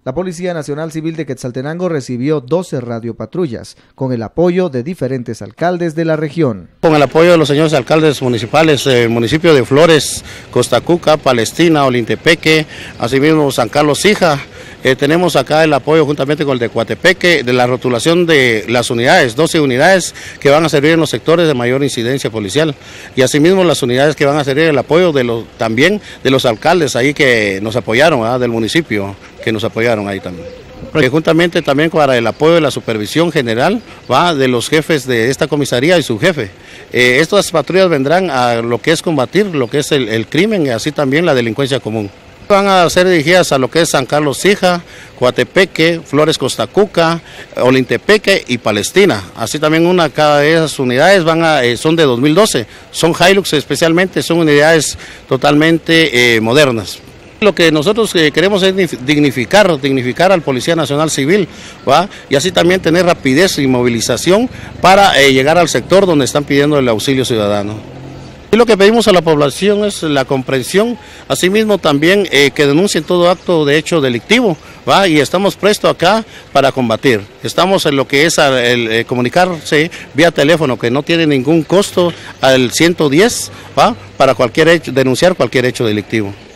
La Policía Nacional Civil de Quetzaltenango recibió 12 radiopatrullas, con el apoyo de diferentes alcaldes de la región. Con el apoyo de los señores alcaldes municipales del municipio de Flores, Costa Cuca, Palestina, Olintepeque, asimismo San Carlos Sija. Tenemos acá el apoyo juntamente con el de Coatepeque de la rotulación de las unidades, 12 unidades que van a servir en los sectores de mayor incidencia policial, y asimismo las unidades que van a servir el apoyo también de los alcaldes ahí que nos apoyaron, del municipio que nos apoyaron ahí también. Juntamente también para el apoyo de la supervisión general de los jefes de esta comisaría y su jefe. Estas patrullas vendrán a lo que es combatir lo que es el crimen y así también la delincuencia común. Van a ser dirigidas a lo que es San Carlos Sija, Coatepeque, Flores Costa Cuca, Olintepeque y Palestina. Así también cada de esas unidades son de 2012, son Hilux especialmente, son unidades totalmente modernas. Lo que nosotros queremos es dignificar al Policía Nacional Civil, y así también tener rapidez y movilización para llegar al sector donde están pidiendo el auxilio ciudadano. Y lo que pedimos a la población es la comprensión, asimismo también que denuncien todo acto de hecho delictivo, y estamos prestos acá para combatir. Estamos en lo que es el comunicarse vía teléfono, que no tiene ningún costo, al 110, para denunciar cualquier hecho delictivo.